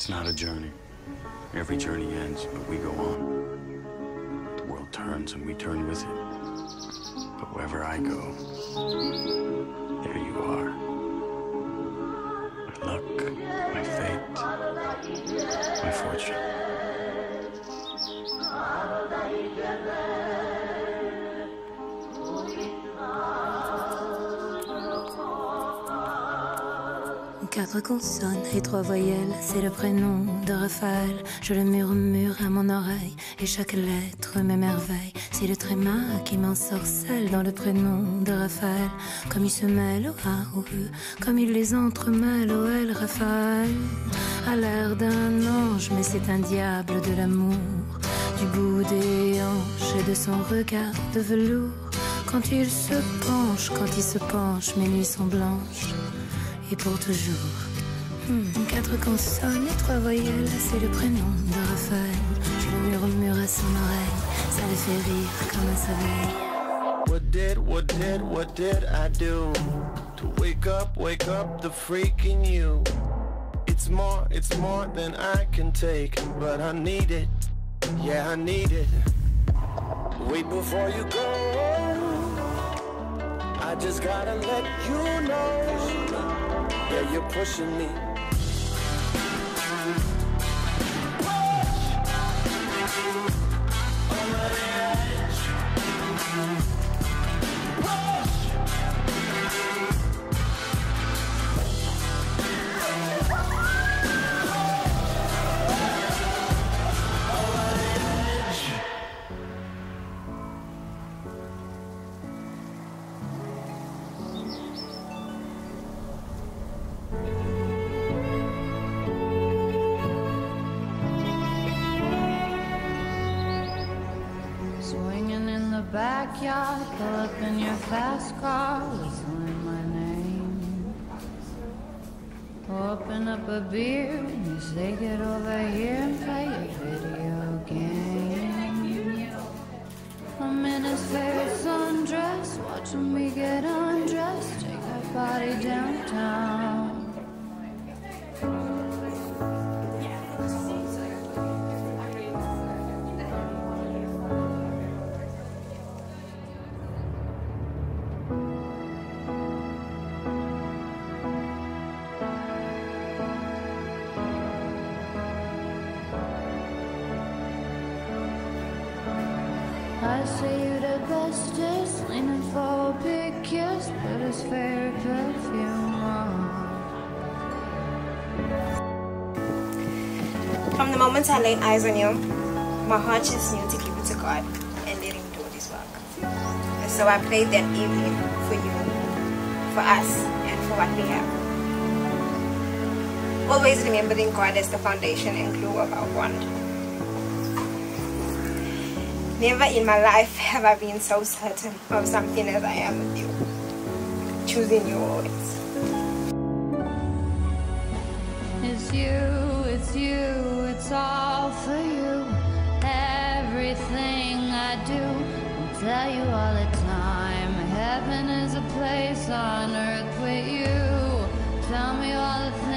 It's not a journey. Every journey ends, but we go on. The world turns and we turn with it. But wherever I go, there you are. My luck, my fate, my fortune. Quatre consonnes et trois voyelles, c'est le prénom de Raphaël. Je le murmure à mon oreille et chaque lettre m'émerveille. C'est le tréma qui m'ensorcelle dans le prénom de Raphaël. Comme il se mêle au A, au E, comme il les entremêle au L. Raphaël a l'air d'un ange, mais c'est un diable de l'amour. Du bout des hanches et de son regard de velours. Quand il se penche, mes nuits sont blanches. Et pour toujours. Quatre consonnes et trois voyelles, c'est le prénom de Raphaël. Je le murmure à son oreille, ça le fait rire comme un soleil. What did I do to wake up the freak in you? It's more than I can take, but I need it, yeah I need it. Wait before you go, I just gotta let you know. Yeah, you're pushing me. Over the edge. Swinging in the backyard, pull up in your fast car, whistling my name. Open up a beer and you say get over here and play a video game. I'm in his favorite sundress, watching me get undressed, take our body downtown. I say you the bestest, leaning for a big kiss, put his favorite perfume on. From the moment I laid eyes on you, my heart just knew to give it to God and let Him do His work. And so I prayed that evening for you, for us, and for what we have. Always remembering God as the foundation and glue of our bond. Never in my life have I been so certain of something as I am with you. Choosing you always. It's you, it's all for you. Everything I do, I tell you all the time. Heaven is a place on earth with you. Tell me all the things